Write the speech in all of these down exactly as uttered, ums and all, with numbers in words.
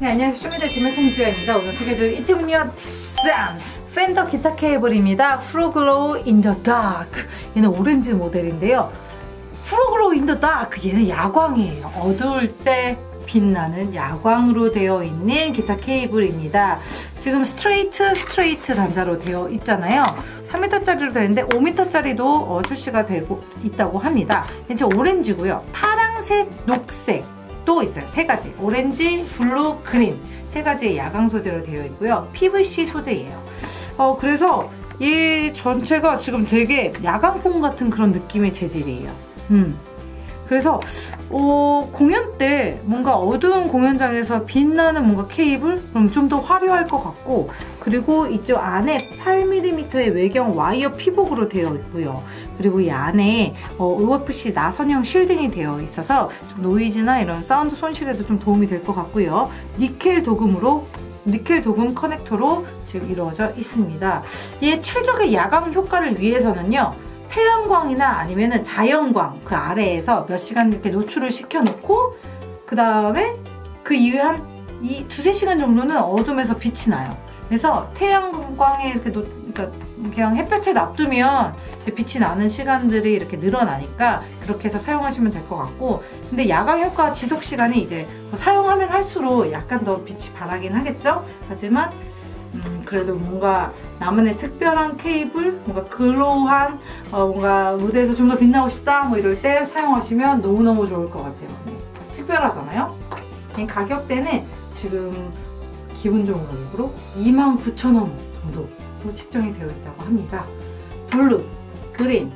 네, 안녕하세요. 쇼미더팀의 송지아입니다. 오늘 소개해드릴 이템은요, 짠! 펜더 기타 케이블입니다. 프로글로우 인 더 다크. 얘는 오렌지 모델인데요. 프로글로우 인 더 다크, 얘는 야광이에요. 어두울 때 빛나는 야광으로 되어 있는 기타 케이블입니다. 지금 스트레이트 스트레이트 단자로 되어 있잖아요. 삼 미터짜리로 되어 있는데 오 미터짜리도 어, 출시가 되고 있다고 합니다. 이제 오렌지고요. 파랑색, 녹색 또 있어요. 세 가지. 오렌지, 블루, 그린. 세 가지의 야광 소재로 되어 있고요. 피브이씨 소재예요. 어, 그래서 이 전체가 지금 되게 야광봉 같은 그런 느낌의 재질이에요. 음. 그래서 어, 공연 때 뭔가 어두운 공연장에서 빛나는 뭔가 케이블? 그럼 좀 더 화려할 것 같고, 그리고 이쪽 안에 팔 밀리미터의 외경 와이어 피복으로 되어 있고요. 그리고 이 안에 어, 유에프씨 나선형 실딩이 되어 있어서 좀 노이즈나 이런 사운드 손실에도 좀 도움이 될 것 같고요. 니켈 도금으로 니켈 도금 커넥터로 지금 이루어져 있습니다. 이 최적의 야광 효과를 위해서는요, 태양광이나 아니면은 자연광 그 아래에서 몇 시간 이렇게 노출을 시켜놓고, 그 다음에 그 이후에 한 이 두세 시간 정도는 어둠에서 빛이 나요. 그래서 태양광에 이렇게 노, 그러니까 그냥 햇볕에 놔두면 이제 빛이 나는 시간들이 이렇게 늘어나니까 그렇게 해서 사용하시면 될 것 같고, 근데 야광 효과 지속 시간이 이제 사용하면 할수록 약간 더 빛이 바라긴 하겠죠? 하지만 음, 그래도 뭔가 나만의 특별한 케이블, 뭔가 글로우한 어, 뭔가 무대에서 좀 더 빛나고 싶다 뭐 이럴 때 사용하시면 너무너무 좋을 것 같아요. 네. 특별하잖아요? 이 가격대는 지금 기본 좋은 가격으로 이만 구천 원 정도로 책정이 되어 있다고 합니다. 블루, 그린,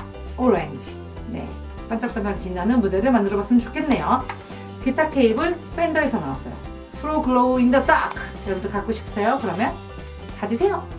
오렌지. 네, 반짝반짝 빛나는 무대를 만들어 봤으면 좋겠네요. 기타 케이블 펜더에서 나왔어요. 프로글로우 인 더 다크. 여러분도 갖고 싶으세요? 그러면 가지세요.